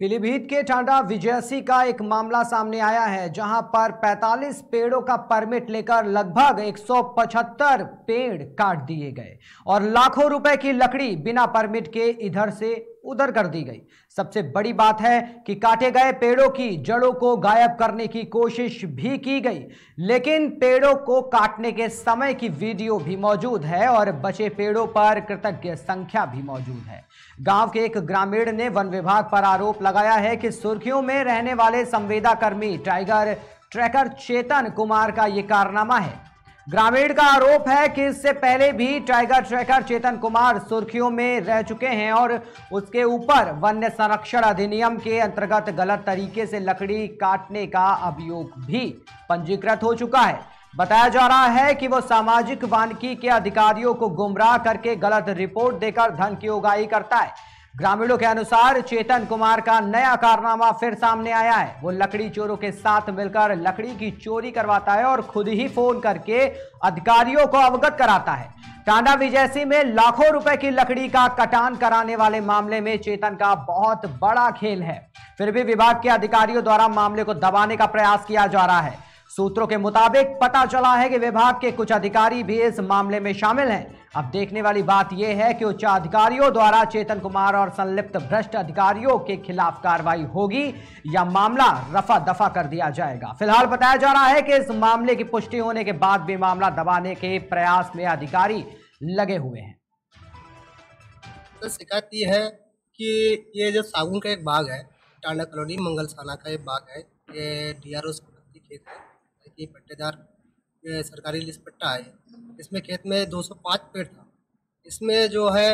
पीलीभीत के टांडा विजयसी का एक मामला सामने आया है, जहां पर 45 पेड़ों का परमिट लेकर लगभग 175 पेड़ काट दिए गए और लाखों रुपए की लकड़ी बिना परमिट के इधर से उधर कर दी गई। सबसे बड़ी बात है कि काटे गए पेड़ों की जड़ों को गायब करने की कोशिश भी की गई, लेकिन पेड़ों को काटने के समय की वीडियो भी मौजूद है और बचे पेड़ों पर कृतज्ञ संख्या भी मौजूद है। गांव के एक ग्रामीण ने वन विभाग पर आरोप लगाया है कि सुर्खियों में रहने वाले संवेदा कर्मी टाइगर ट्रैकर चेतन कुमार का यह कारनामा है। ग्रामीण का आरोप है कि इससे पहले भी टाइगर ट्रैकर चेतन कुमार सुर्खियों में रह चुके हैं और उसके ऊपर वन्य संरक्षण अधिनियम के अंतर्गत गलत तरीके से लकड़ी काटने का अभियोग भी पंजीकृत हो चुका है। बताया जा रहा है कि वो सामाजिक वानिकी के अधिकारियों को गुमराह करके गलत रिपोर्ट देकर धन की उगाही करता है। ग्रामीणों के अनुसार चेतन कुमार का नया कारनामा फिर सामने आया है। वो लकड़ी चोरों के साथ मिलकर लकड़ी की चोरी करवाता है और खुद ही फोन करके अधिकारियों को अवगत कराता है। टांडा विजयसी में लाखों रुपए की लकड़ी का कटान कराने वाले मामले में चेतन का बहुत बड़ा खेल है। फिर भी विभाग के अधिकारियों द्वारा मामले को दबाने का प्रयास किया जा रहा है। सूत्रों के मुताबिक पता चला है कि विभाग के कुछ अधिकारी भी इस मामले में शामिल हैं। अब देखने वाली बात यह है कि उच्च अधिकारियों द्वारा चेतन कुमार और संलिप्त भ्रष्ट अधिकारियों के खिलाफ कार्रवाई होगी या मामला रफा दफा कर दिया जाएगा। फिलहाल बताया जा रहा है कि इस मामले की पुष्टि होने के बाद भी मामला दबाने के प्रयास में अधिकारी लगे हुए हैं। तो शिकायत ये है कि ये जो सागुन का एक बाग है, टांडा कॉलोनी मंगलसाना का एक बाग है, ये DRO खेत है कि पट्टेदार सरकारी लिस्ट पट्टा है। इसमें खेत में 205 पेड़ था। इसमें जो है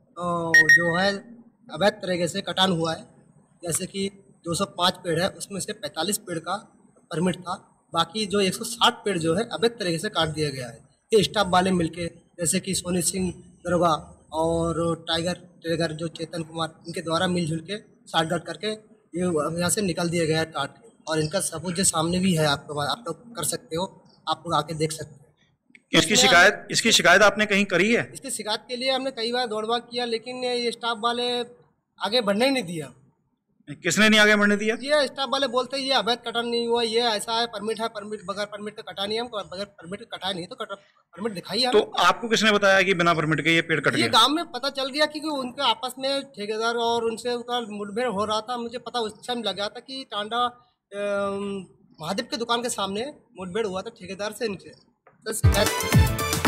अवैध तरीके से कटान हुआ है। जैसे कि 205 पेड़ है, उसमें से 45 पेड़ का परमिट था। बाकी जो 160 पेड़ जो है अवैध तरीके से काट दिया गया है। ये स्टाफ वाले मिलके, जैसे कि सोनी सिंह दरोगा और टाइगर ट्रैकर जो चेतन कुमार, इनके द्वारा मिलजुल के साठगांठ करके ये यहाँ से निकल दिया गया है काट के। और इनका सबूत जो सामने भी है, आपके पास, आप लोग कर सकते हो, आप लोग आके देख सकते हो। इसकी शिकायत आपने कहीं करी है? इसकी शिकायत के लिए हमने कई बार दौड़ भाग किया, लेकिन ये स्टाफ वाले आगे बढ़ने ही नहीं दिया। किसने नहीं आगे बढ़ने दिया? ये स्टाफ वाले बोलते हैं ये अवैध कटान नहीं हुआ, ये ऐसा है, परमिट है, परमिट बगैर परमिट का कटा नहीं है, हमको बगैर परमिट का कटा नहीं, तो परमिट दिखाइए। तो आपको किसने बताया कि बिना परमिट के ये पेड़ कट गए? ये गांव में पता चल गया, क्योंकि उनके आपस में ठेकेदार और उनसे मुठभेड़ हो रहा था। मुझे पता उस टाइम लग गया था कि टांडा महादेव के दुकान के सामने मुठभेड़ हुआ था ठेकेदार से इनसे।